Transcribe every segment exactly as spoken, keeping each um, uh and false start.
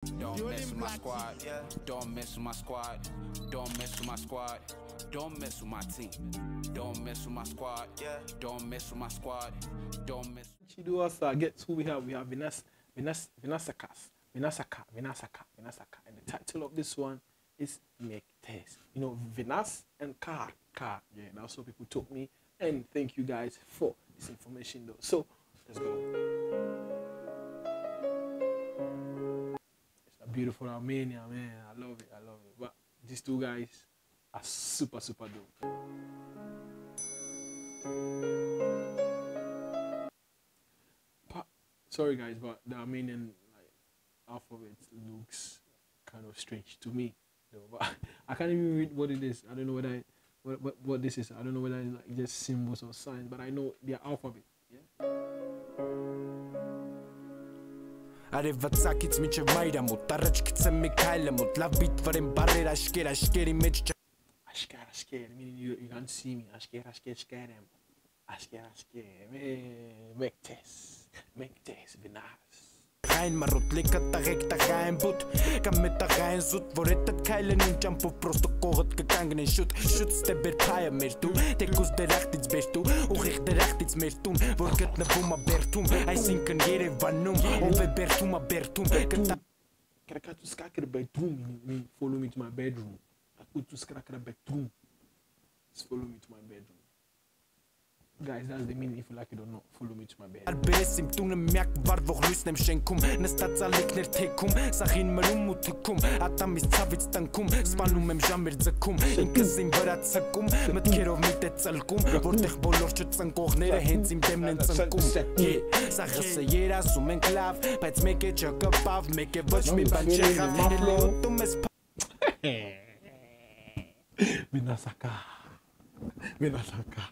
Don't mess with my squad. Don't mess with my squad. Don't mess with my squad. Don't mess with my team. Don't mess with my squad. Don't mess with my squad. Don't mess. Chido also gets who we have. We have Vinas, Vinas, Vinasakas, Vinasaka, Vinasaka, Vinasaka, and the title of this one is Make Test. You know, Vinas and Car, Car. Yeah, that's what people told me. And thank you guys for this information, though. So let's go. It's a beautiful Armenia, man. I love it. I love it. But these two guys are super, super dope. But, sorry guys, but the Armenian like alphabet looks kind of strange to me, though. But I can't even read what it is. I don't know what I, what what, what this is. I don't know whether it's like just symbols or signs, but I know their alphabet. Yeah. Արևածագից մինչև մայրամոտ առաջ գցեմ մի քայլամոտ լավ բիտվարեմ բարեր աշկեր աշկերի մեջ աշկեր աշկեր meaning you, you can't see me աշկեր աշկեր աշկերեմ աշկեր աշկեր make test make test Vinas Ein marot leka tagek tagain but Kam met tagain zut Vor het het keilen in jump Prosto kogot gegangen in shoot Shoot step ber paia mer tu Tekus de recht iets ber tu Och ich de recht iets mer tun Vor get ne buma ber tum I sinken jere vanum Ove ber tuma ber tum Kraka tu skaker bedroom me follow me to my bedroom Aku tu skaker bedroom Follow me to my bedroom Guys, that's the meaning if you like it or not. Follow me to my bed. Arbesim tun em merk var voch lysnem schenkum Nestatzalik ner tekum Sachin merum utikum Atam is tsavits tankum Spanum em jamer zakum Inkazim varat sakum Met kerov mit et zalkum Vortech bolor që tsankoghnere hենց im demnen tsankum Yeah, sachse jera sum en klav Pēc meke që këpav Meke vëq mi ban qekha Hele utum es Vinasaka Vinasaka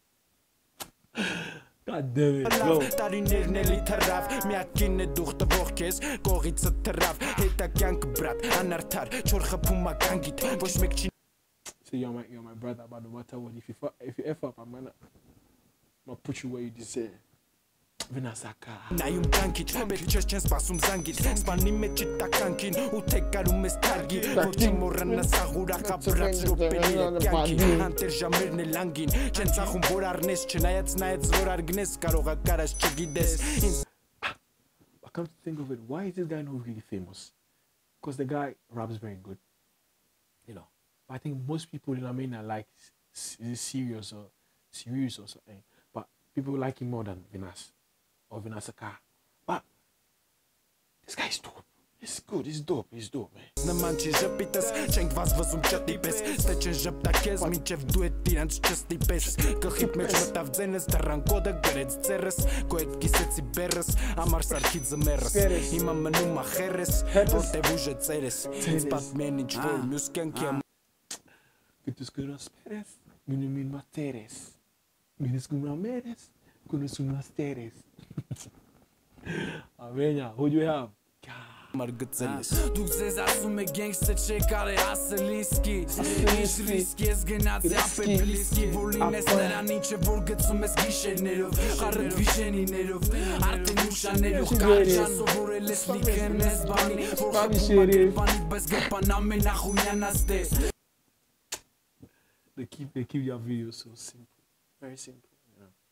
God damn it, go. Տարիներն էլի թռավ, միակին է դուխտը ողքես, կողիցը թռավ, հետա կյանք բրատ, անարդար, չոր խփում ականգիտ, ոչ մեկ չի So you're my, you're my brother, but no matter what, if you, if you F up, I'm gonna, I'm gonna put you where you deserve. Vinasaka Նայում կյանքիչ, պետք չես չեն սպասում զանգիչ Սպանի մեջ է տականքին, ու թե կարում ես թարգի Ոչ չի մորրնա սաղուրախ ապրած ռոպելի է կյանքի Հանտեր ժամերն է լանգին, չեն ծախում որ արնես Չնայած նայեց որ արգնես, կարողա կարած չգիտես I come to think of it, why is this guy not really famous? Because the guy raps very good, you know. But I think most people in Armenia like serious or serious or something. But people like him more than Vinas. Or Vinasaka. But this guy's dope. He's good, he's dope, he's dope, man. Նման չի ժպիտս, չենք վազվզում ճտիպես Ստե չեն ժպտա քեզ, մինչև դու էդ իրանց չստիպես Գլխիդ մեջ մտավ ձենս, դռան կոդը գրեց ձեռս Քո հետ կիսեցի բեռս, ամար սարքի ձմեռս Հիմա մնում ա խերես, որտև ուժը ծերես Ինձ պատմեն ինչ որ մյուս կյանքի ամ Que tus curas peres, minu min materes Minis cum meres, kunus cum teres Armenia, who do you have? Margëtëlis Duk zez asum e gangster që kare asëliski Ish riski e zgënat se ape bliski Volin e snerani që vor gëtsum e zgishe nerov Harët visheni nerov Arte nusha nerov Kare qaso vor e leslikën e zbani Vor hëpu ma gërbanit bez gëpana me nahu janë astes They keep, they keep your videos so simple. Very simple, you know.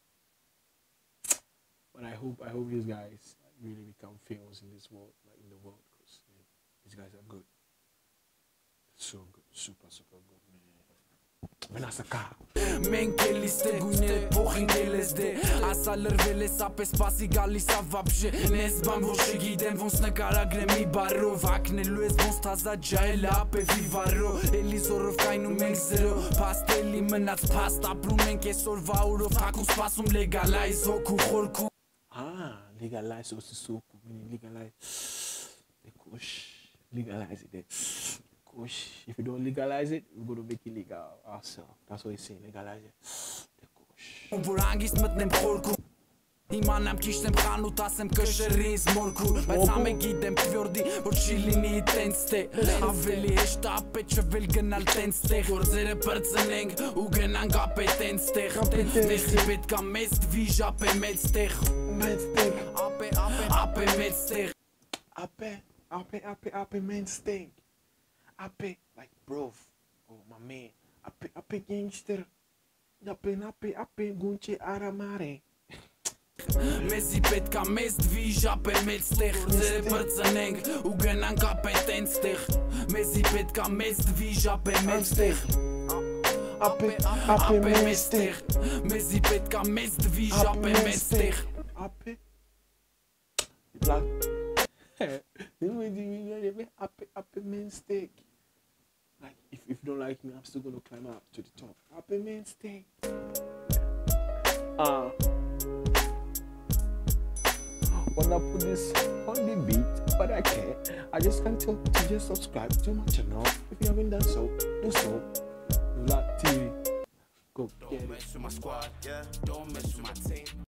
But I hope, I hope these guys really become famous in this world, like in the world, because you know, these guys are good. So good, super, super good, man. Vinasaka. Մենք էլիս դե գույները փոխին գելես դե Ասա լրվել ես ապես պասի գալիս ա վաբժե Նես բան որ չգիտեմ ոնց նկարագրեմ մի բարով Ակնելու ես ոնց թազա ջայել ապե վիվարով Էլի զորով կայնում ենք զրո Պաստելի մնաց պաստ ապրում ենք այսօրվա օրով Հակում սպասում լեգալայզ հոգու խորքու Ah, legalize also so meaning legalize the kush. Legalize it. Kush. If you don't legalize it, we're gonna make it legal ourselves. That's what he's saying, legalize it. The kush. Որ անգիստ մտնեմ խորքու Իմանամ կիշտեմ խանութ ասեմ կշրինս մորքու Բայց ամե գիտեմ թվյորդի որ չի լինի տենց թե Ավելի հեշտ ապե չվել գնալ տենց տեղ Գործերը պրծնենք ու գնանք ապե տենց տեղ Տեխի պետք ա մեծ դվիժ ապե մեծ տեղ Ապե ապե ապե մեծ տեղ Ապե Ape, ape, ape, man, stink. Ape, like, bro. Oh, my man. Ape, ape, gangster. Ape, ape, ape, gunche aramare. Մեզի պետք է մեզ դվիժ ապել մեծ տեղ Ձերը բրծնենք ու գնանք ապել տենց տեղ Մեզի պետք է մեզ դվիժ ապել մեծ տեղ Ape, ape, մեծ տեղ Մեզի պետք է մեզ դվիժ ապել մեծ տեղ Ape. Black. Ape, ape, man, steak. Like, if, if you don't like me, I'm still gonna climb up to the top. Ape, man, steak. Uh, wanna put this on the beat, but I can't. I just can't tell you to just subscribe to my channel. If you haven't done so, do so. Black T V. Go get Don't it. mess with my squad, yeah. Don't mess with my team.